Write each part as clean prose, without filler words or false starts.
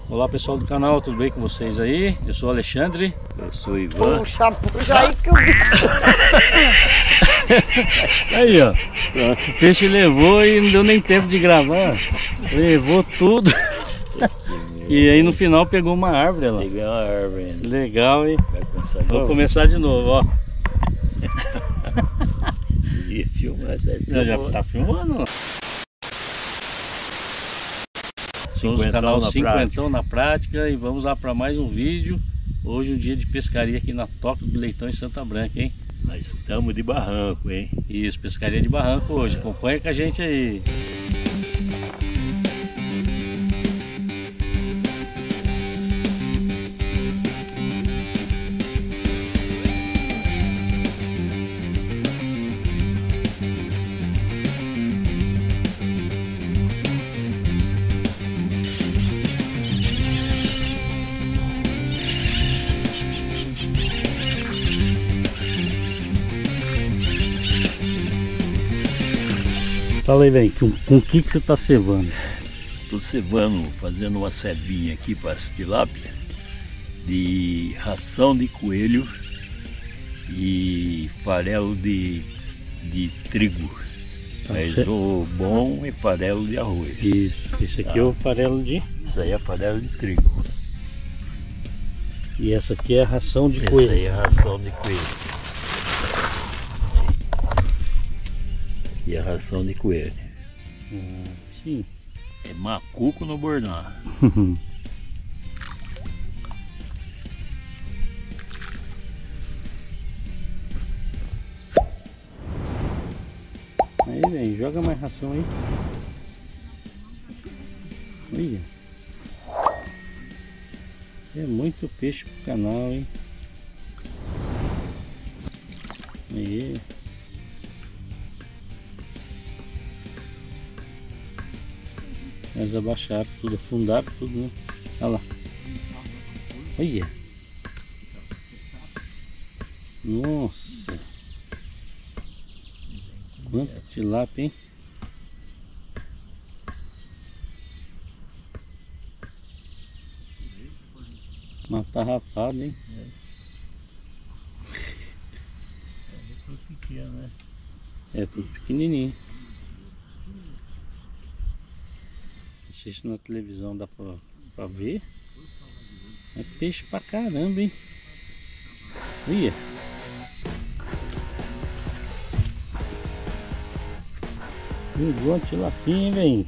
Olá pessoal do canal, tudo bem com vocês aí? Eu sou o Alexandre. Eu sou o Ivan. Puxa aí que o bicho. Aí ó, o peixe levou e não deu nem tempo de gravar. Levou tudo. E aí no final pegou uma árvore lá. Peguei uma árvore ainda. Legal, hein? Vai começar de Vou novo? começar de novo, ó. E filmar, certo? Já tá filmando. Somos no canal Cinquentão na Prática e vamos lá para mais um vídeo. Hoje um dia de pescaria aqui na Toca do Leitão em Santa Branca, hein? Nós estamos de barranco, hein? Isso, pescaria de barranco hoje. Acompanha com a gente aí. Fala aí, velho, com o que você tá cevando? Estou cevando, fazendo uma cevinha aqui para as tilápia de ração de coelho e farelo de trigo. Mas o bom é farelo de arroz. Isso, esse aqui é o farelo de... Isso aí é farelo de trigo. E essa aqui é a ração de coelho. Essa aí é a ração de coelho. E a ração de coelho. Sim. É macuco no bordão. Aí, velho, joga mais ração aí. Olha. É muito peixe pro canal, hein? Aí. Eles abaixaram tudo, afundaram tudo, né? Olha lá. Olha. Nossa. Quanta tilápia, hein? Uma tarrafada, hein? É tudo pequeno, né? É tudo pequenininho. Isso na televisão dá pra ver. É peixe pra caramba, hein? Olha. Pegou a tilapinha, hein, velho?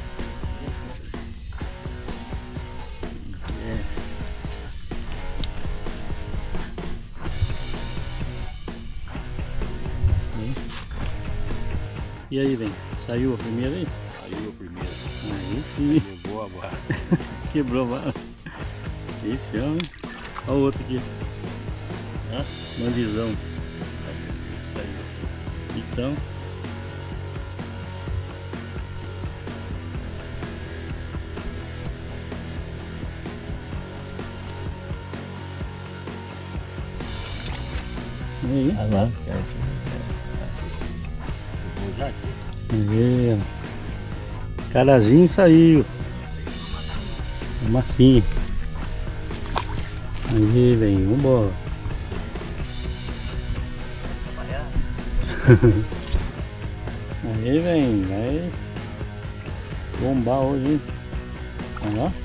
E aí, velho? Saiu a primeira aí? Saiu a primeira. Aí sim. Levou a barra. Quebrou a barra. Esse é, hein? Olha o outro aqui. Hã? Mandizão. Saiu. Então. Aí. Ah lá. Vou já aqui. Aí, ó. Carazinho saiu. Massinha. Aí, vem, vambora. Aí, vem, vai bombar hoje, hein? Olha lá.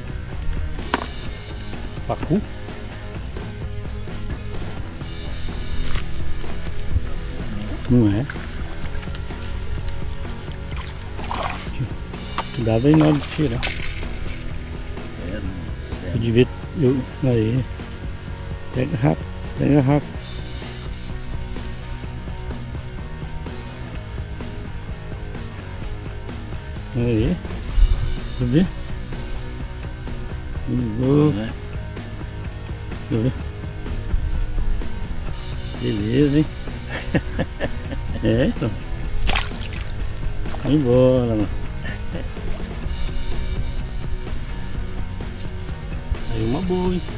Pacu. Não é? Cuidado aí na hora de tirar. Eu devia... Aí. Pega rápido, pega rápido. Aí. Deixa eu ver. Ligou. Né? Deixa eu ver. Beleza, hein? É, então. Vai embora, mano. Aí uma boa, hein?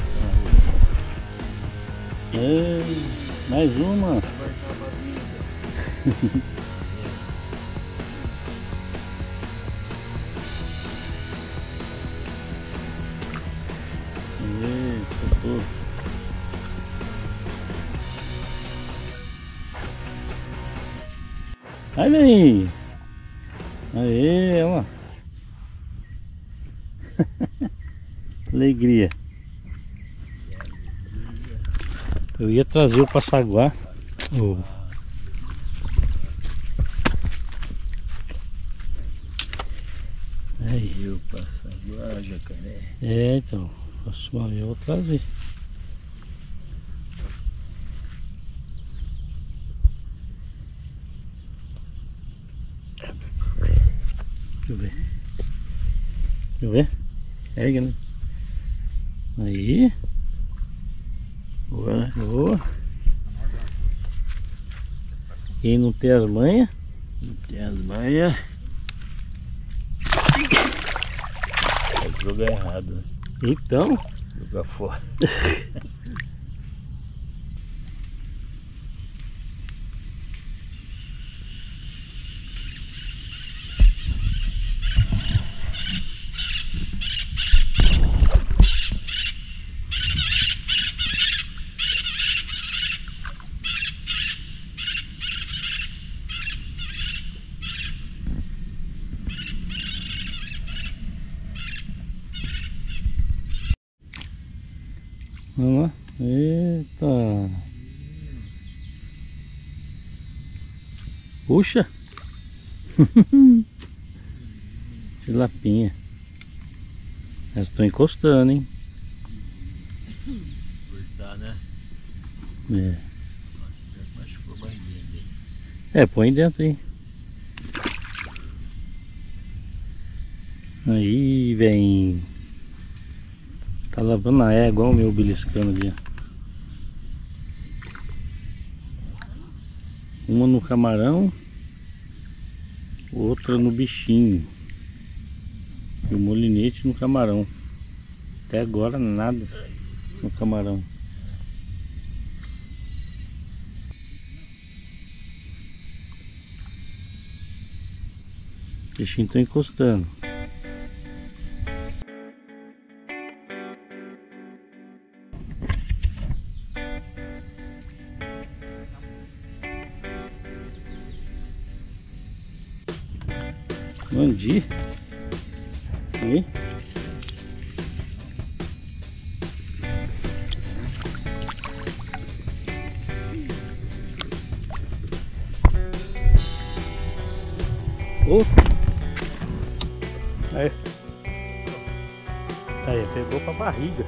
É, mais uma. Aí vem! Aê, ó! Alegria! Eu ia trazer o passaguá. Oh. Aí o passaguá, jacaré. É, então, próxima vez eu vou trazer. Deixa eu ver. Deixa eu ver. Ergue, né? Aí. Boa, boa. Quem não tem as manhas? Não tem as manhas. É jogar errado, né? Então. Jogar fora. Vamos lá. Eita. Puxa. Tilapinha. Elas estão encostando, hein? Cortar, né? É. Machucou mais dentro. É, põe dentro aí. Aí, vem. Tá lavando a égua, olha o meu beliscando ali. Uma no camarão, outra no bichinho. E o molinete no camarão. Até agora nada no camarão. Os bichinhos estão encostando. Mandi. Aí. Oh. Aí. Aí, pegou pra barriga.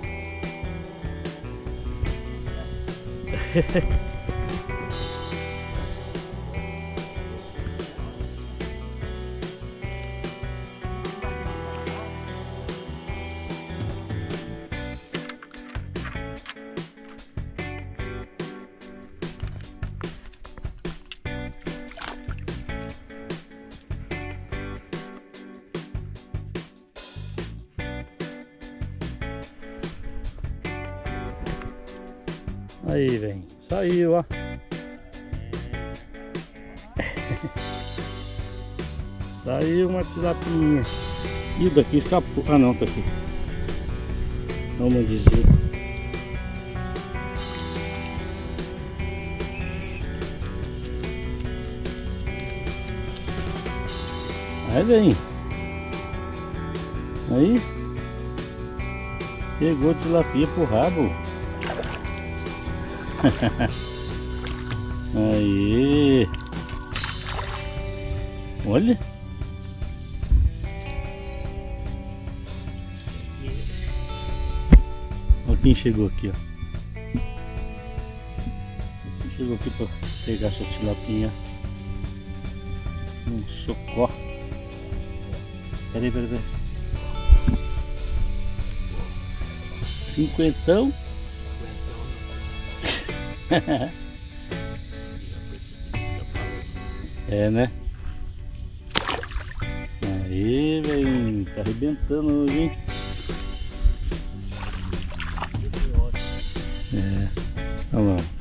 Aí, vem. Saiu, ó. Saiu uma tilapinha. Ih, daqui escapou. Ah, não, tá aqui. Vamos dizer. Aí, vem. Aí. Pegou tilapia pro rabo. Aí. Olha. Olha quem chegou aqui, ó. Quem chegou aqui pra pegar essa tilapinha. Socorro. Peraí. Cinquentão. É, né? Aí, velho, tá arrebentando hoje, hein? É, olha lá.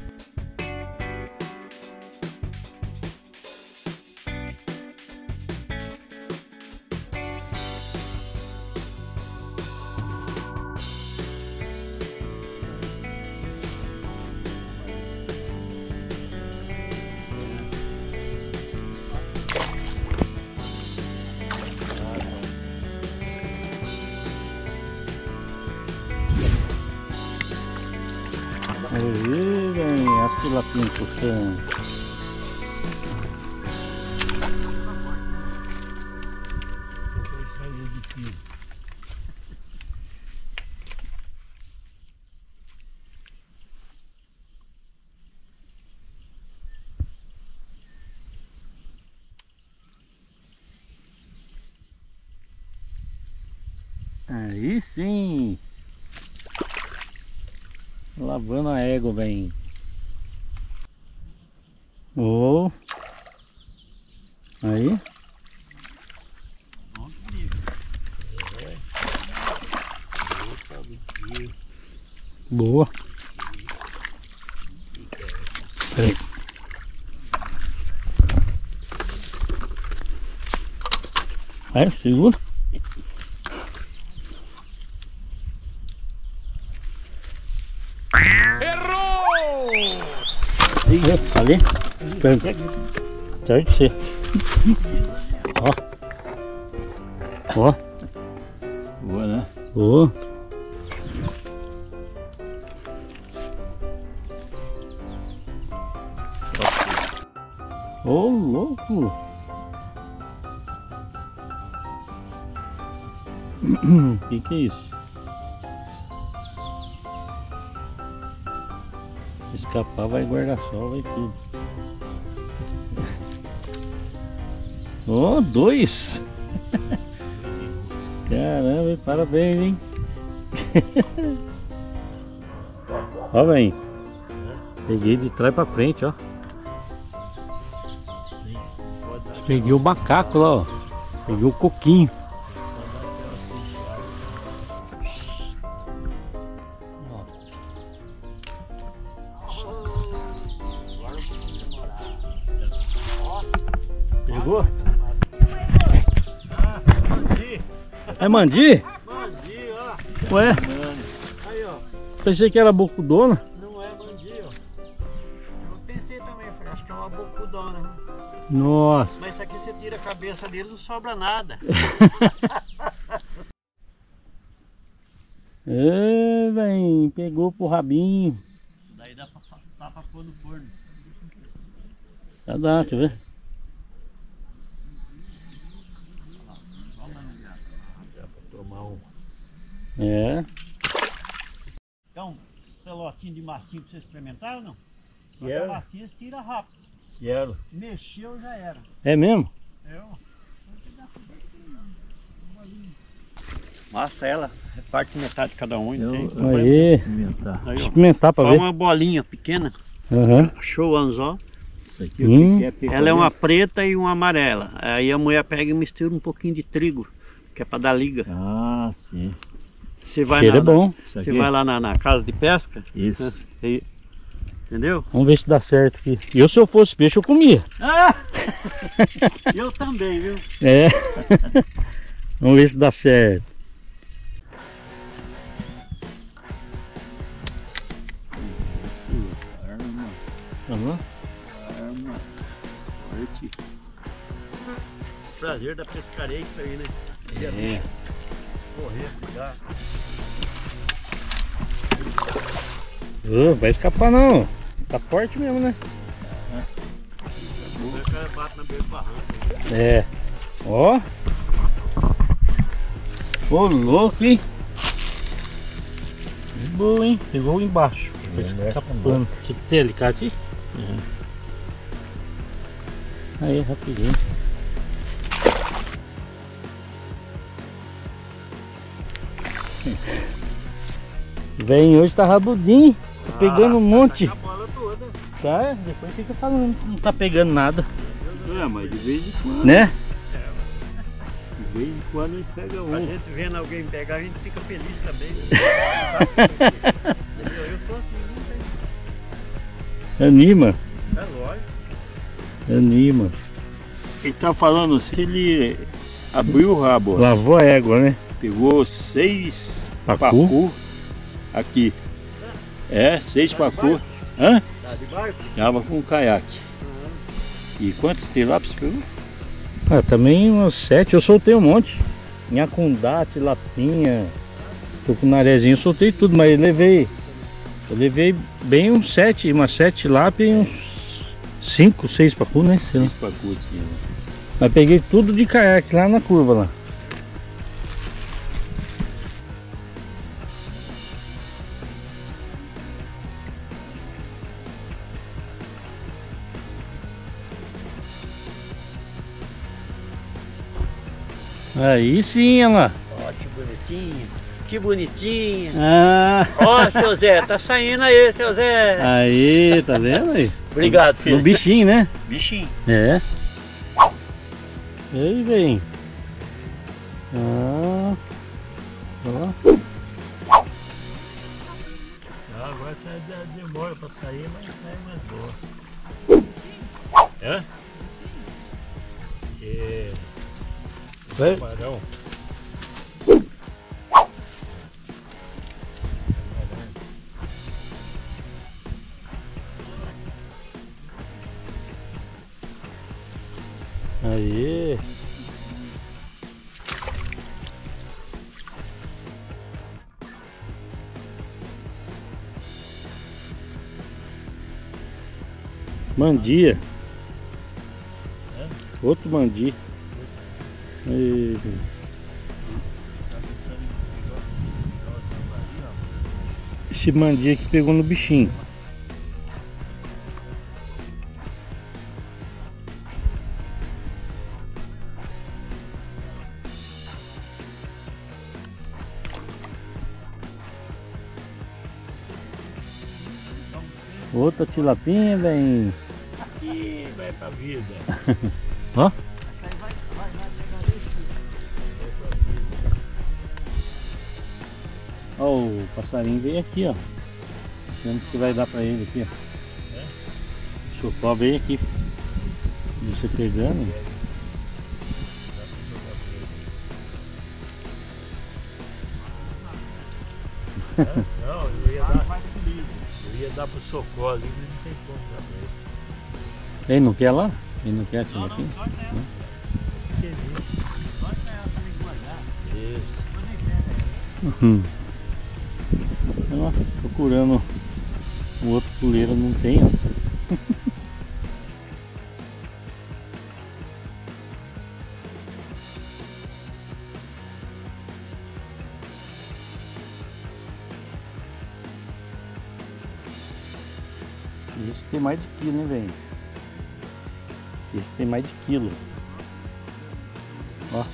Aí, velho, as tilapinhas puxando. Aí sim! Lavando a égua, velho. Oh. Aí. Boa. Peraí. Aí, segura. Ali, certo você. Ó. Boa, né? Boa. Ô, louco. Que é isso? Escapar vai guarda-sol, vai tudo. Oh, 2! Caramba, parabéns, hein? Ó, velho. Peguei de trás pra frente, ó. Peguei o macaco lá, ó. Peguei o coquinho. Pegou? É mandi? Mandi, ó. Ué? Aí, ó. Pensei que era bocudona. Não é mandi, ó. Eu pensei também, falei, acho que é uma bocudona. Né? Nossa. Mas isso aqui você tira a cabeça dele, não sobra nada. É, velho, pegou pro rabinho. Isso daí dá pra pôr no forno. Já dá, deixa eu ver. Tomar um. É. Quer um pelotinho de massinho pra você experimentar ou não? Só que Quero. a massinha você tira rápido. Quero. Mexeu, já era. É mesmo? Massa ela, reparte metade de cada um, entende? Aí. Experimentar. Aí, ó. Experimentar pra Só ver. uma bolinha pequena, Aham. show anzol. Isso aqui o que é picolé? Ela é uma preta e uma amarela. Aí a mulher pega e mistura um pouquinho de trigo, que é pra dar liga. Ah, sim. Você vai, Cheiro é bom. Isso você aqui? vai lá na casa de pesca, Isso. e, entendeu? Vamos ver se dá certo aqui. Eu, se eu fosse peixe, eu comia. Ah! Eu também, viu? É. Vamos ver se dá certo. Arma, Aham. arma. Forte. Prazer da pescaria é isso aí, né? É. Correr, cuidar. Vai escapar não. Tá forte mesmo, né? O cara bate na beira do barranco. É. Ó. Ô, louco, hein? Boa, hein? Pegou embaixo. Tá escapando. Você tem alicate? Aí, rapidinho. Vem, hoje tá rabudinho. Tá pegando um monte. Tá a bola toda. Tá, depois fica falando que não tá pegando nada. É, mas de vez em quando. Né? De vez em quando a gente pega A um. gente vendo alguém pegar, a gente fica feliz também. Entendeu? Eu sou assim, não tem. Anima. É lógico. Anima. Ele tá falando se ele abriu o rabo, ó. Lavou a égua, né? Pegou 6 Pacu? pacu aqui. É, 6 pacu. Hã? Tá de barco? Tava com um caiaque. E quantos tilápios pegou? Ah, também umas 7, eu soltei um monte. Nhacundá, tilapinha, tucunarezinho, eu soltei tudo, mas levei Eu levei bem umas 7 lápis e uns 5, 6 pacu, né? Sei lá. 6 pacu tinha, né? Mas peguei tudo de caiaque lá na curva lá. Aí sim, olha lá. Ó, que bonitinho. Que bonitinho. Ah, Ó, seu Zé, tá saindo aí, seu Zé. aí, tá vendo aí? Obrigado, filho. No bichinho, né? Bichinho. É. E aí, vem. Ah, ó. Agora demora pra sair, mas sai mais boa. Hã? Vai. Camarão. Aí. Mandia. Outro mandi. Aí. Esse mandi aqui pegou no bichinho. Outra tilapinha, bem. E vai pra vida. Ó. Ó, o passarinho veio aqui, ó. Vendo que vai dar pra ele aqui, ó. O chupó veio aqui. Você pegando. Não, eu ia dar pro Socorro ali, mas não tem como dar pra ele. Ele não quer lá? Ele não quer aquilo aqui? Uhum. Ó, procurando o outro puleiro, não tem, ó. Esse tem mais de quilo, hein, velho? Esse tem mais de quilo. Ó.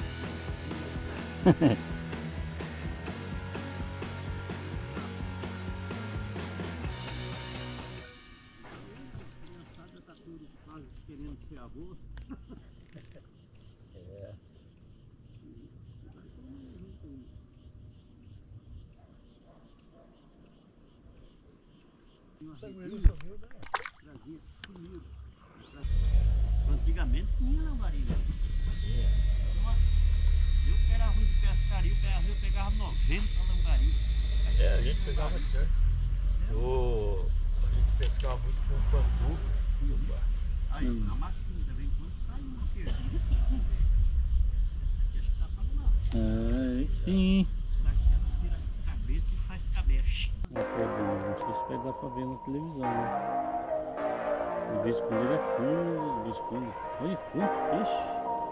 Antigamente tinha lambari, né? Eu que era ruim de pescaria, eu pegava 90 lambari. É, a gente pegava bastante. A gente pescava muito com pandu. Aí, a massinha também, quando sai uma perdida. Esse tá falando lá. Aí sim. Daqui ela tira a cabeça e faz cabeça. Não sei se vai dar pra ver na televisão, né? O vez quando ele é fundo, o vez quando... Olha quanto peixe!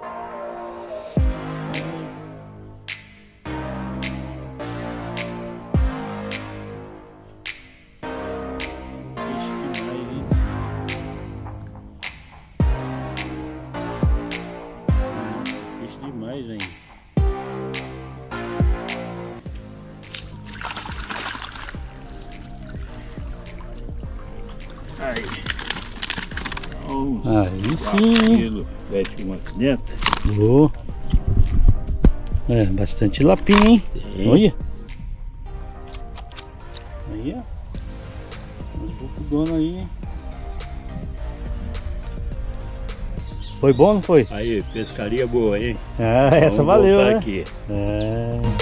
Peixe demais, hein? Peixe demais, hein? Aí sim. Mete uma aqui dentro. Oh. É, bastante lapinha, hein? Sim. Olha. Aí, ó. Um pouco dono aí, hein? Foi bom, não foi? Aí, pescaria boa, hein? Ah, essa Vamos valeu, voltar né? aqui. É.